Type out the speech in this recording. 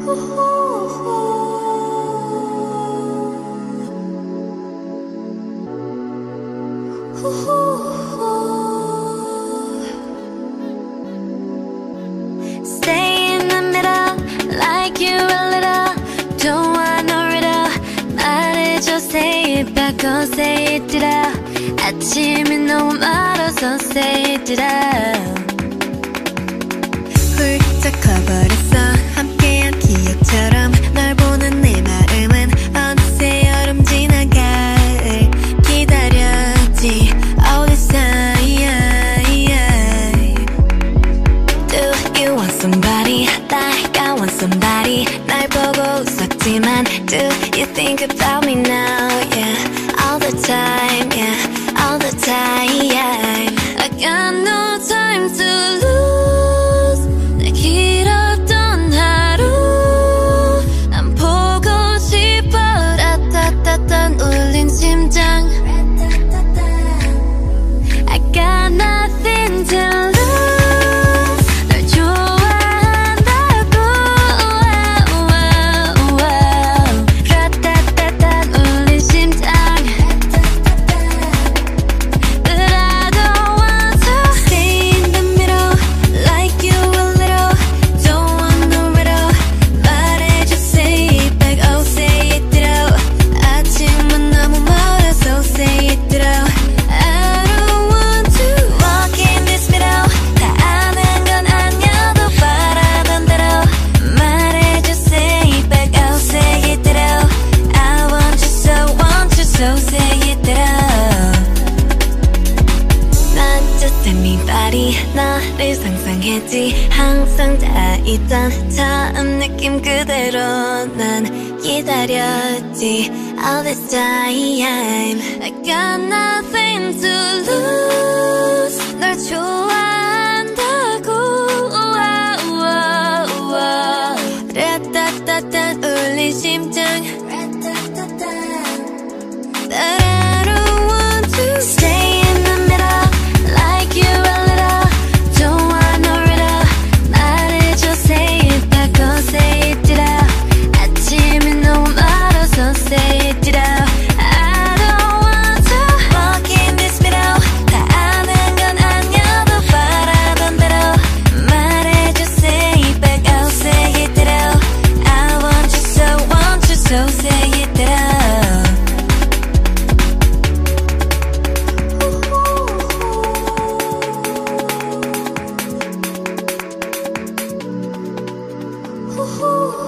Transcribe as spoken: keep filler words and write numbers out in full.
Stay in the middle, like you a little. Don't want no riddle. 말해줘, say it back, oh say it ditto. 아침이 너무 멀어서 say it ditto. 훌쩍 커버렸어 함께한 기억처럼 널 보는 내 마음은 어느새 여름 지난 가을 기다렸지 all this time. Do you want somebody like I want somebody 날 보고 웃었지만 do you think about me now yeah all the time yeah all the time. I got no time to lose 내 길었던 하루 난 보고 싶어 라따따따 울린 심장 I got nothing to lose 널 좋아한다고 라따따따 울린 심장 But I don't want to stay in the middle like you a little don't want no riddle 말해줘 say it back oh say it ditto 아침은 너무 멀어서 say it ditto I don't want to walk in this middle 다 아는 건 아니어도 바라던 대로 말해줘 say it back oh say it ditto I want you so want you so say it ditto Not just anybody 너를 상상했지 항상 다 있던 처음 느낌 그대로 난 기다렸지 all this time I got nothing to lose 널 좋아한다고 라따따따 울린 심장 But I don't want to stay in the middle like you a little don't want no riddle 말해줘 say it back oh say it ditto 아침이 너무 멀어서 say it ditto I don't want to walk in this middle 다 아는 건 아니어도 바라던 대로 말해줘 say it back oh say it ditto I want you so want you so say it ditto Ooh.